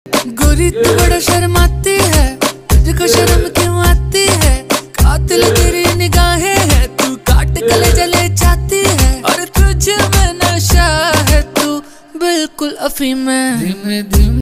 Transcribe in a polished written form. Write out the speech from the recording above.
गोरी तू बड़ा शर्माती है, तुझको शर्म क्यों आती है? कातिल तेरी निगाहें है, तू काट कलेजा ले जाती है। और तुझ में नशा है, तू बिल्कुल अफीम है। धीमे धीमे